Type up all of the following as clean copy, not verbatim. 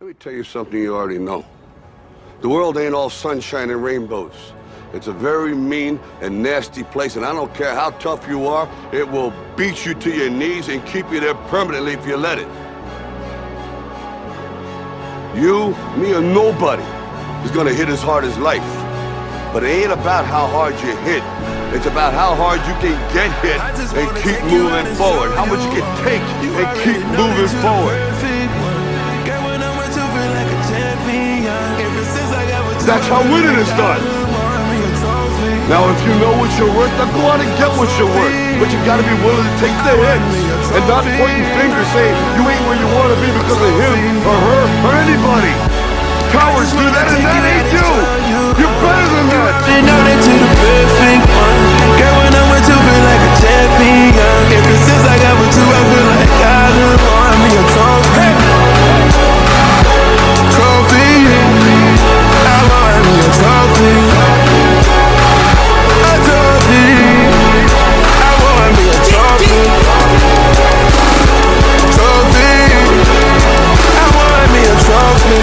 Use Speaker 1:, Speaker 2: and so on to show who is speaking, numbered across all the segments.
Speaker 1: me tell you something you already know. The world ain't all sunshine and rainbows. It's a very mean and nasty place, and I don't care how tough you are, it will beat you to your knees and keep you there permanently if you let it. You, me, or nobody is gonna hit as hard as life. But it ain't about how hard you hit. It's about how hard you can get hit and keep moving forward. How much you can take and keep moving forward. That's how winning is done. Now, if you know what you're worth, then go out and get what you're worth. But you gotta be willing to take the hits and not pointing fingers saying you ain't where you wanna be because of him or her or anybody. Cowards do that and that ain't you. You're better than that.
Speaker 2: They know that you're the perfect one. Girl, when I'm with you, feel like a champion. Ever since I got with you, I feel like I done won me a trophy. Trophy. I won me a trophy. A trophy. I won me a trophy. Trophy. I won me a trophy.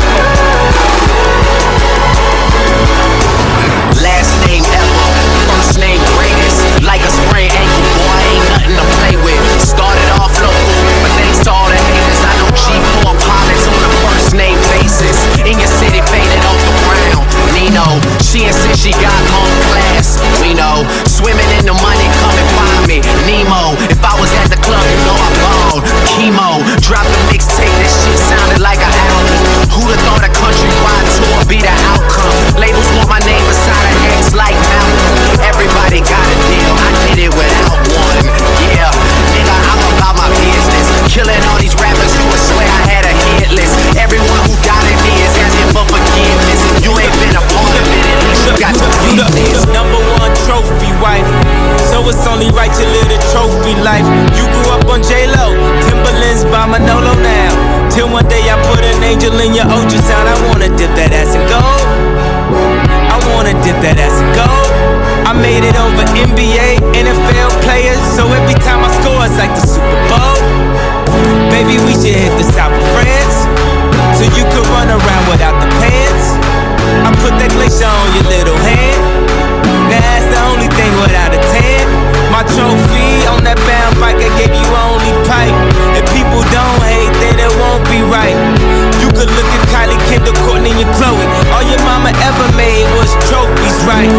Speaker 3: Last name ever, first name greatest. Like a sprained ankle, boy, ain't nothing to play with. Started off local, but thanks to all the haters, I know G4 pilots on a first name basis. In your city, faded off the ground. Nino, she insists she got home class. We know, swimming in the money, come and find me. Nemo, if I was at the club, you know I'm gone. Chemo, drop the mixtape, that shit sounded like an album. Who'da thought a countrywide tour be the outcome? Labels want my name beside an X like Malcolm. Everybody got a deal, I did it without one. Yeah, nigga, I'm about my business. Killing all these rappers who would swear I had a hit list. Everyone who doubted me is asking for forgiveness. You ain't been a part of it, at least you got to be this.
Speaker 2: #1 trophy wife, so it's only right to live the trophy life. You grew up on J-Lo, Timberlands by Manolo now. Till one day I put an angel in your ultrasound. I wanna dip that ass in gold. I wanna dip that ass in gold. I made it over NBA, NFL players, so every time I score it's like the Super Bowl. Baby, we should hit the south of France, so you could run around without the pants. I put that glacier on your little hand. Now that's the only thing without a tan. My trophy on that bound bike, I gave you only pipe. If people don't hate, then it won't be right. You could look at Kylie, Kendall, Courtney, and Chloe. All your mama ever made was trophies, right?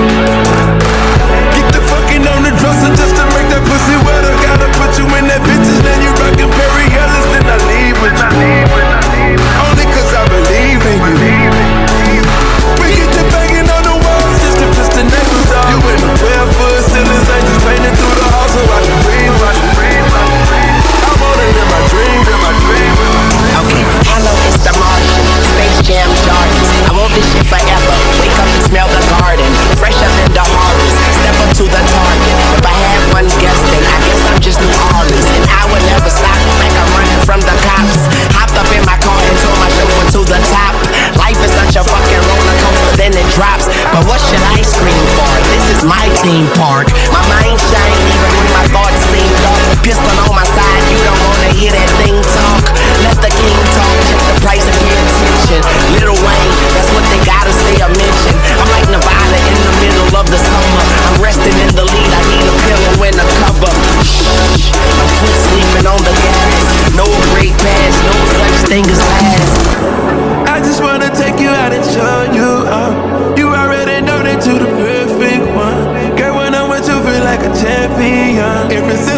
Speaker 2: Get the fucking on the dresser just to make that pussy wetter. Gotta put you in that bitches, then you rockin' Perry Ellis, then I leave with you. Only cause I believe in you. We get you banging on the walls just to piss the neighbors off. You in the barefoot ceilings, ain't just painting through the house so I can breathe, I can breathe, I can breathe. I wanna live my dream, live my dream.
Speaker 3: Okay, hello, it's the Martian, Space Jam Jordans. I want this shit forever, wake up and smell the garden. Fresh up in the harvest, step up to the target. If I had one guess, then I guess I'm just New Orleans. And I would never stop, like I'm running from the cops. Hopped up in my car and told my chauffeur to the top. Life is such a fucking roller coaster, then it drops. But what should I scream for? This is my theme park. My mind shine even when my thoughts seem dark. Pistol on my side, you don't wanna hear that thing talk. Let the king talk, check the price and pay attention. Lil Wayne, that's what they gotta say or mention. I'm like Nevada in the middle of the summer. I'm resting in the lead, I need a pillow and a cover. Shh, I'm foot sleeping on the gas. No break pass, no such thing as last.
Speaker 2: I just wanna take you out and show you up. You already know that you're the perfect one. Girl, when I'm with you, feel like a champion. Ever since